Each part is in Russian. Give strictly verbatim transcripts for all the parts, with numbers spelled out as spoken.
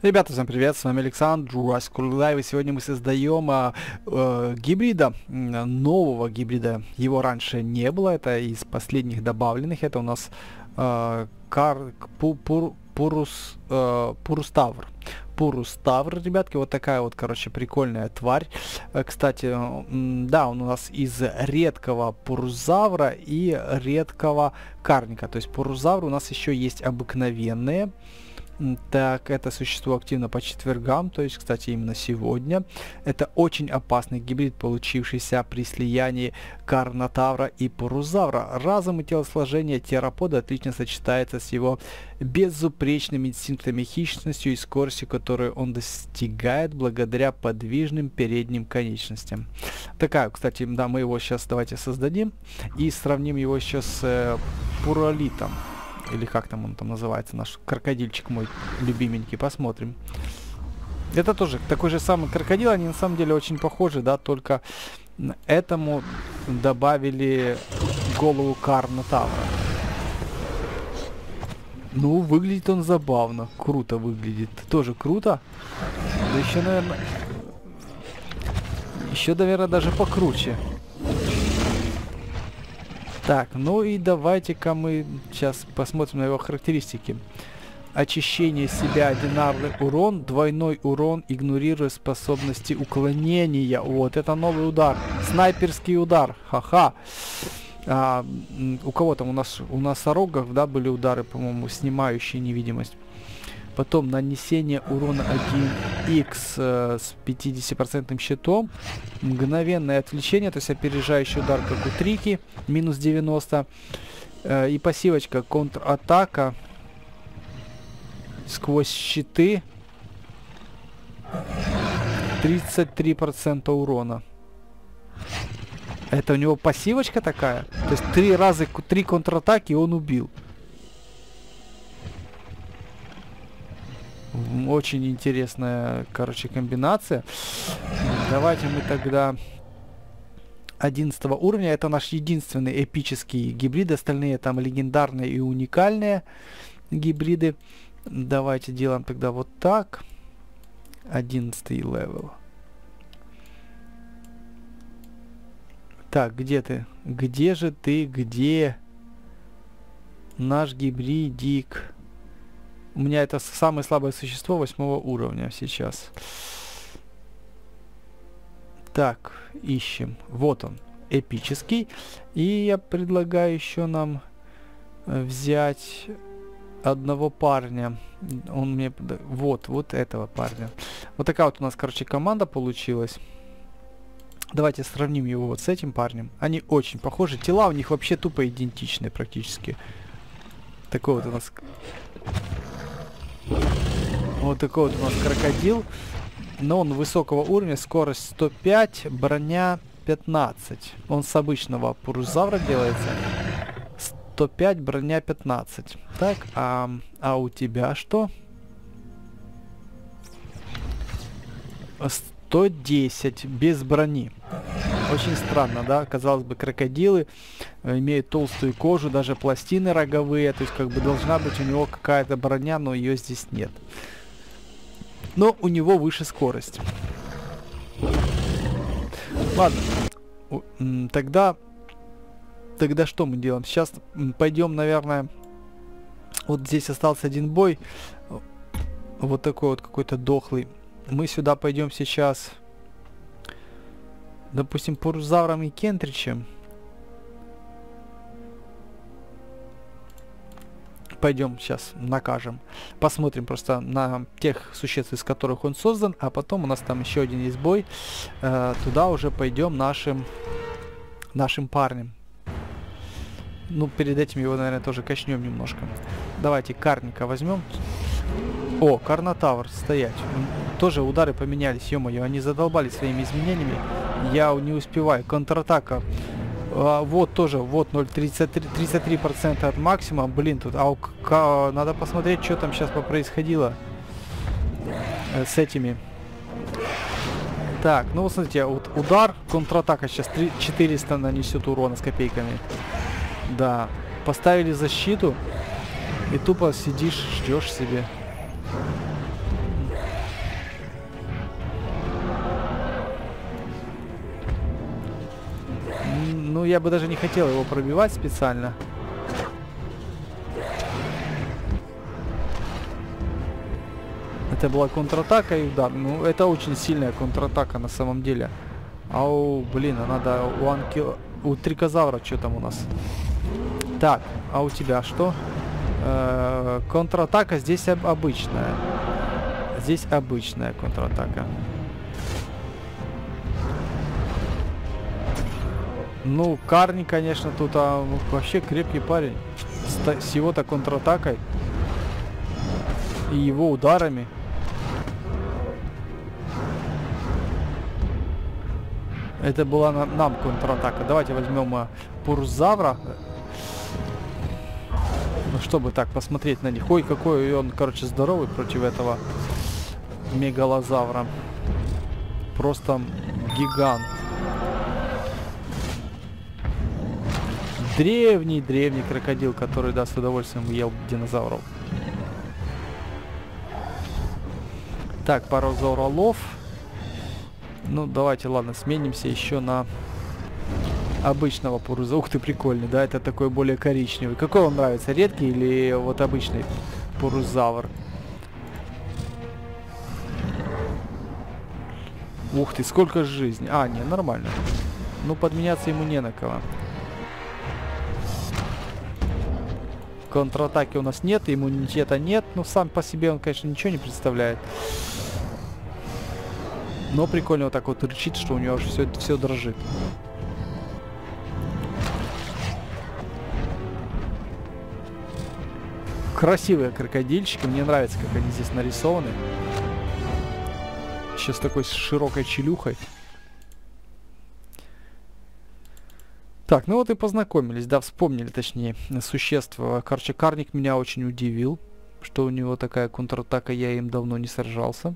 Ребята, всем привет, с вами Александр, Jurassic Live, и сегодня мы создаем а, э, гибрида, нового гибрида. Его раньше не было, это из последних добавленных, это у нас э, кар, пу, пур, пурус, э, пуруставр. Пуруставр, ребятки, вот такая вот, короче, прикольная тварь. Э, кстати, э, да, он у нас из редкого пурузавра и редкого карника. То есть пурузавр у нас еще есть обыкновенные. Так, это существо активно по четвергам, то есть, кстати, именно сегодня. Это очень опасный гибрид, получившийся при слиянии карнотавра и пурузавра. Разум и телосложение теропода отлично сочетается с его безупречными инстинктами, хищностью и скоростью, которую он достигает благодаря подвижным передним конечностям. Такая, кстати, да, мы его сейчас давайте создадим и сравним его еще с э, пуролитом. Или как там он там называется, наш крокодильчик мой любименький, посмотрим. Это тоже такой же самый крокодил, они на самом деле очень похожи, да, только этому добавили голову карнотавра. Ну, выглядит он забавно, круто выглядит, тоже круто. Да еще, наверное, еще, наверное, даже покруче. Так, ну и давайте-ка мы сейчас посмотрим на его характеристики. Очищение себя, одинарный урон, двойной урон, игнорируя способности уклонения. Вот, это новый удар. Снайперский удар. Ха-ха. А, у кого там у нас, у носорогов, да, были удары, по-моему, снимающие невидимость. Потом нанесение урона один икс э, с пятидесятипроцентным щитом. Мгновенное отвлечение, то есть опережающий удар, как у Трики, минус девяносто. Э, и пассивочка контратака сквозь щиты. тридцать три процента урона. Это у него пассивочка такая? То есть три раза, три контратаки он убил. Очень интересная, короче, комбинация. Давайте мы тогда одиннадцатого уровня. Это наш единственный эпический гибрид. Остальные там легендарные и уникальные гибриды. Давайте делаем тогда вот так. одиннадцатый левел. Так, где ты? Где же ты? Где наш гибридик? У меня это самое слабое существо восьмого уровня сейчас. Так, ищем. Вот он, эпический. И я предлагаю еще нам взять одного парня. Он мне... Вот, вот этого парня. Вот такая вот у нас, короче, команда получилась. Давайте сравним его вот с этим парнем. Они очень похожи. Тела у них вообще тупо идентичные практически. Такой вот у нас... Вот такой вот у нас крокодил. Но он высокого уровня. Скорость сто пять, броня пятнадцать. Он с обычного пурузавра делается. сто пять, броня пятнадцать. Так, а, а у тебя что? сто десять, без брони. Очень странно, да? Казалось бы, крокодилы э, имеют толстую кожу, даже пластины роговые. То есть, как бы, должна быть у него какая-то броня, но ее здесь нет. Но у него выше скорость. Ладно. У, тогда... Тогда что мы делаем? Сейчас пойдем, наверное... Вот здесь остался один бой. Вот такой вот какой-то дохлый. Мы сюда пойдем сейчас... Допустим, пурузавром и кентричем. Пойдем сейчас накажем. Посмотрим просто на тех существ, из которых он создан. А потом у нас там еще один есть бой. Э, туда уже пойдем нашим, нашим парнем. Ну, перед этим его, наверное, тоже качнем немножко. Давайте карника возьмем. О, карнотавр, стоять. Тоже удары поменялись, ё-моё, они задолбали своими изменениями. Я не успеваю. Контратака. А, вот тоже, вот ноль тридцать три процента от максимума. Блин, тут аук, надо посмотреть, что там сейчас происходило э, с этими. Так, ну вот смотрите, вот удар, контратака сейчас четыреста нанесет урона с копейками. Да, поставили защиту и тупо сидишь, ждешь себе. Ну, я бы даже не хотел его пробивать специально. Это была контратака и удар. Ну, это очень сильная контратака на самом деле. Ау, блин, а надо у анки... У трикозавра что там у нас? Так, а у тебя что? Э-э, контратака здесь об обычная. Здесь обычная контратака. Ну, Карни, конечно, тут а, вообще крепкий парень. С, с его-то контратакой. И его ударами. Это была на, нам контратака. Давайте возьмем а, Пурзавра. Ну, чтобы так посмотреть на них. Ой, какой он, короче, здоровый против этого мегалозавра. Просто гигант. Древний-древний крокодил, который, да, с удовольствием ел динозавров. Так, пару зоролов. Ну, давайте, ладно, сменимся еще на обычного пуруза. Ух ты, прикольный, да, это такой более коричневый. Какой вам нравится, редкий или вот обычный пурузавр? Ух ты, сколько жизни. А, не, нормально. Ну, подменяться ему не на кого. Контратаки у нас нет, иммунитета нет. Ну, сам по себе он, конечно, ничего не представляет. Но прикольно вот так вот рычит, что у него аж все, все дрожит. Красивые крокодильчики. Мне нравится, как они здесь нарисованы. Еще с такой широкой челюхой. Так, ну вот и познакомились, да, вспомнили, точнее, существ. Короче, Карник меня очень удивил, что у него такая контратака, я им давно не сражался.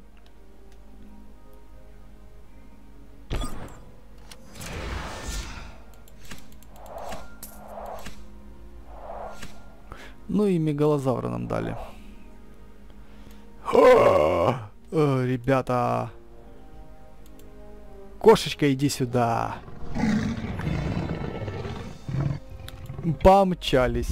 Ну и мегалозавра нам дали. О, ребята. Кошечка, иди сюда. Помчались.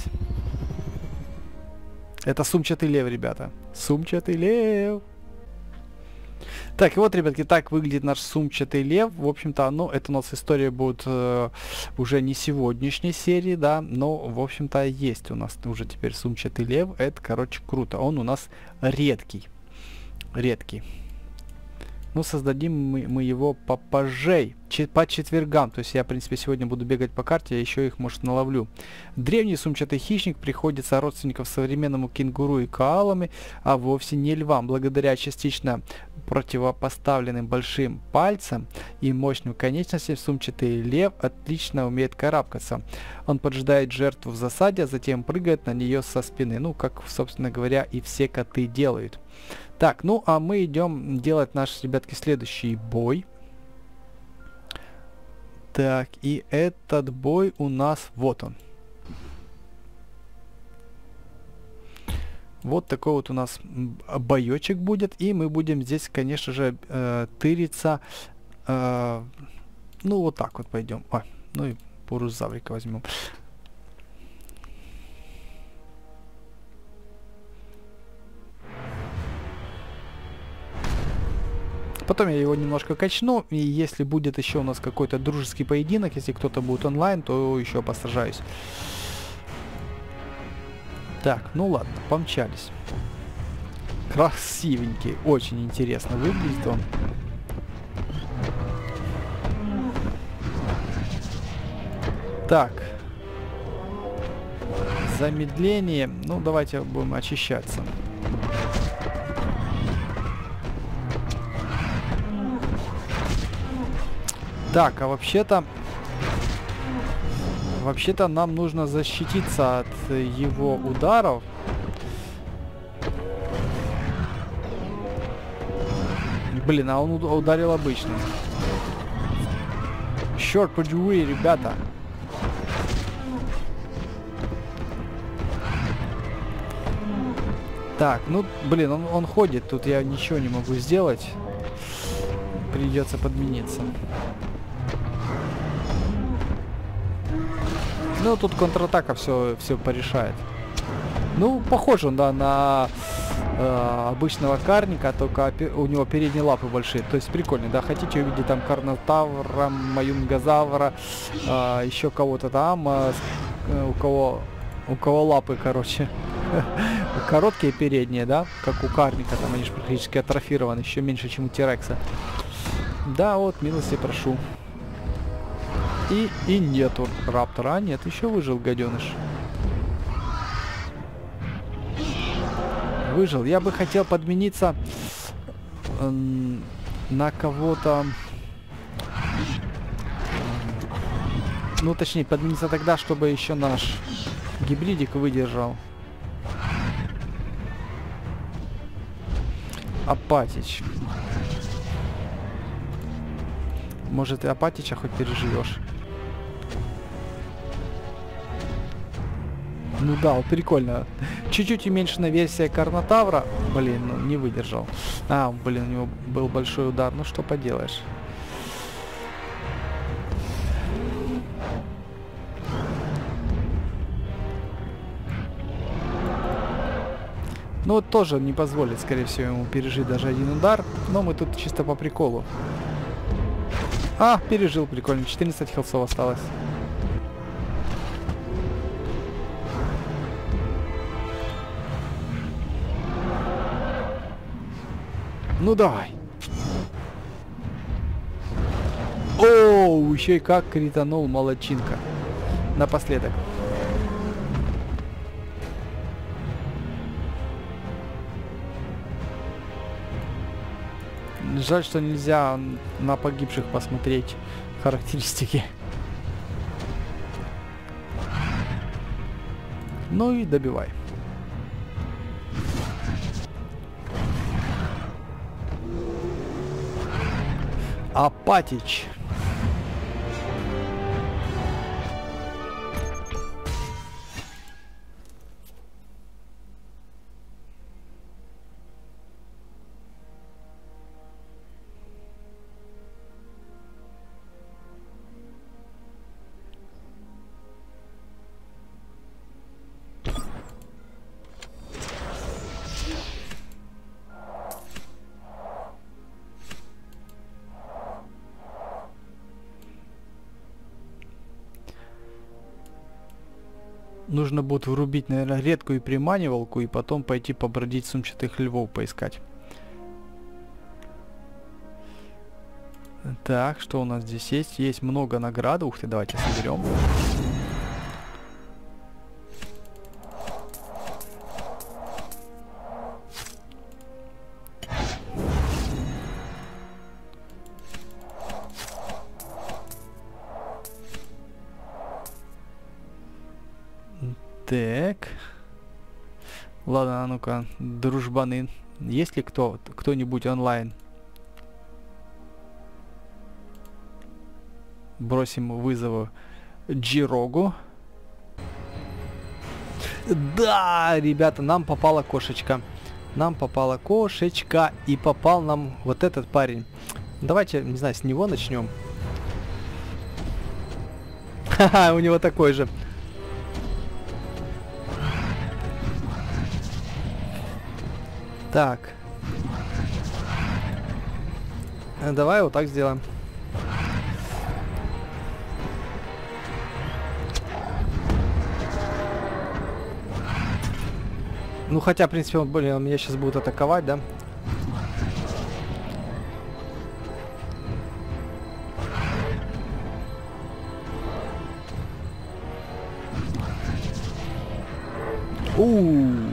Это сумчатый лев, ребята. Сумчатый лев. Так, и вот, ребятки, так выглядит наш сумчатый лев. В общем-то, ну, это у нас история будет э, уже не сегодняшней серии, да, но, в общем-то, есть у нас уже теперь сумчатый лев. Это, короче, круто. Он у нас редкий. Редкий. Ну, создадим мы, мы его попозже, че, по четвергам. То есть я, в принципе, сегодня буду бегать по карте, я еще их, может, наловлю. Древний сумчатый хищник приходится родственников современному кенгуру и коалами, а вовсе не львам. Благодаря частично противопоставленным большим пальцам и мощным конечностям сумчатый лев отлично умеет карабкаться. Он поджидает жертву в засаде, а затем прыгает на нее со спины. Ну, как, собственно говоря, и все коты делают. Так, ну а мы идем делать наш, ребятки, следующий бой. Так, и этот бой у нас, вот он. Вот такой вот у нас боечек будет. И мы будем здесь, конечно же, э, тыриться. Э, ну, вот так вот пойдем. Ой, ну и пурузаврика возьмем. Потом я его немножко качну, и если будет еще у нас какой-то дружеский поединок, если кто-то будет онлайн, то еще посражаюсь. Так, ну ладно, помчались. Красивенький, очень интересно выглядит он. Так. Замедление. Ну, давайте будем очищаться. Так, а вообще-то... Вообще-то нам нужно защититься от его ударов. Блин, а он ударил обычно. Черт подери, ребята. Так, ну, блин, он, он ходит. Тут я ничего не могу сделать. Придется подмениться. Ну, тут контратака все, все порешает. Ну, похож он, да, на э, обычного карника, только у него передние лапы большие. То есть прикольно, да. Хотите увидеть там карнотавра, маюнгозавра, э, еще кого-то там, э, у кого у кого лапы, короче, короткие передние, да, как у карника, там они же практически атрофированы, еще меньше, чем у Тирекса. Да, вот, милости прошу. И, и нету раптора. А нет, еще выжил гаденыш. Выжил. Я бы хотел подмениться э, на кого-то. Ну, точнее, подмениться тогда, чтобы еще наш гибридик выдержал. Апатич. Может, и Апатича хоть переживешь. Ну да, вот прикольно. Чуть-чуть уменьшенная версия Карнотавра. Блин, ну не выдержал. А, блин, у него был большой удар. Ну что поделаешь. Ну вот тоже не позволит, скорее всего, ему пережить даже один удар. Но мы тут чисто по приколу. А, пережил, прикольно. четырнадцать хилсов осталось. Ну давай. Оу, еще и как кританул, молодчинка. Напоследок. Жаль, что нельзя на погибших посмотреть характеристики. Ну и добивай. Апатич. Нужно будет врубить, наверное, редкую приманивалку и потом пойти побродить сумчатых львов поискать. Так, что у нас здесь есть? Есть много наград. Ух ты, давайте соберем. Так. Ладно, а ну-ка, дружбаны. Есть ли кто, кто-нибудь онлайн? Бросим вызову Джирогу. Да, ребята, нам попала кошечка. Нам попала кошечка. И попал нам вот этот парень. Давайте, не знаю, с него начнем. Ха-ха, у него такой же. Так. Давай вот так сделаем. Ну хотя, в принципе, он, блин, он меня сейчас будет атаковать, да? У-у-у.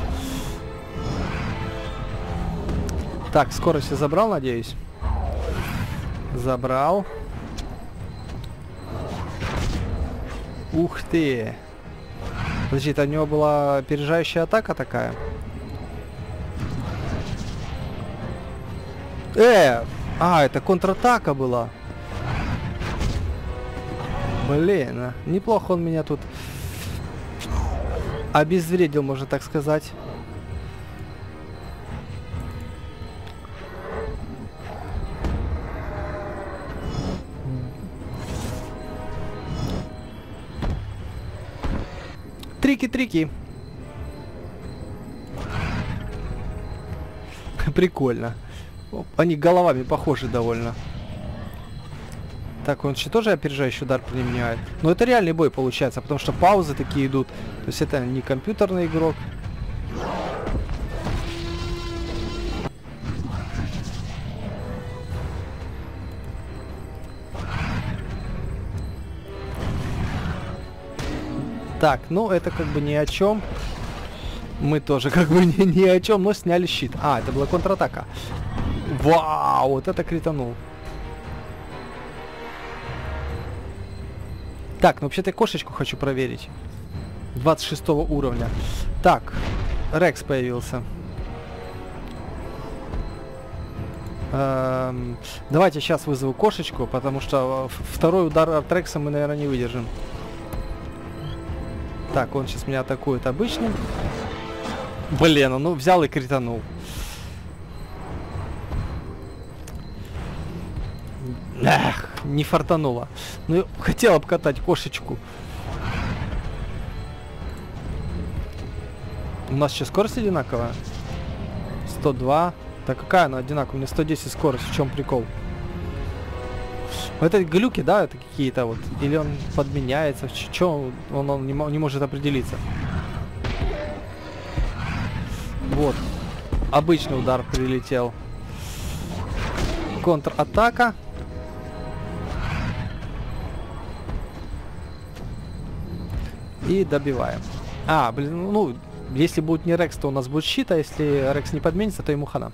Так, скорость я забрал, надеюсь. Забрал. Ух ты. Подожди, это у него была опережающая атака такая? Э! А, это контратака была. Блин, а, неплохо он меня тут обезвредил, можно так сказать. Трики-трики. Прикольно. Они головами похожи довольно. Так, он еще тоже опережающий удар применяет. Но это реальный бой получается, потому что паузы такие идут. То есть это не компьютерный игрок. Так, ну это как бы ни о чем. Мы тоже как бы ни, ни о чем, но сняли щит. А, это была контратака. Вау, вот это кританул. Так, ну вообще-то я кошечку хочу проверить. двадцать шестого уровня. Так, Рекс появился. Эм, давайте сейчас вызову кошечку, потому что второй удар от Рекса мы, наверное, не выдержим. Так, он сейчас меня атакует обычным. Блин, он ну, взял и кританул. Эх, не фартануло. Ну, хотел обкатать кошечку. У нас сейчас скорость одинаковая. сто два. Да какая она одинаковая? У меня сто десять скорость. В чем прикол? Это глюки, да, это какие-то вот. Или он подменяется. Че он, он не, не может определиться. Вот. Обычный удар прилетел. Контратака. И добиваем. А, блин, ну, если будет не Рекс, то у нас будет щит, а если Рекс не подменится, то ему хана.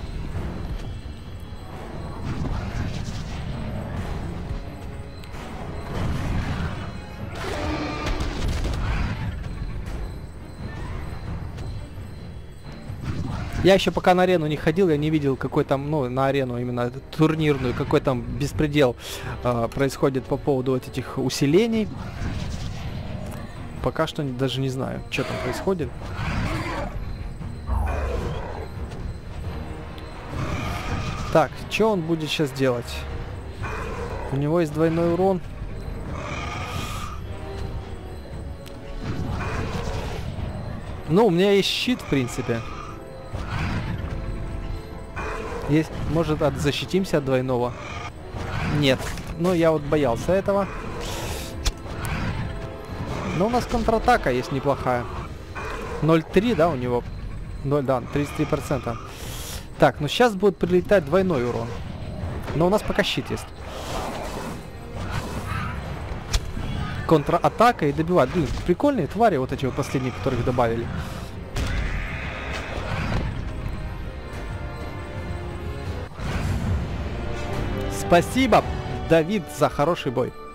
Я еще пока на арену не ходил, я не видел, какой там, ну, на арену именно турнирную, какой там беспредел э, происходит по поводу вот этих усилений. Пока что даже не знаю, что там происходит. Так, что он будет сейчас делать? У него есть двойной урон. Ну, у меня есть щит, в принципе. Есть, может, от, защитимся от двойного? Нет. Ну, я вот боялся этого. Но у нас контратака есть неплохая. ноль три, да, у него? ноль, да, тридцать три процента. Так, ну сейчас будет прилетать двойной урон. Но у нас пока щит есть. Контратака и добивать. Блин, прикольные твари вот эти вот последние, которых добавили. Спасибо, Давид, за хороший бой.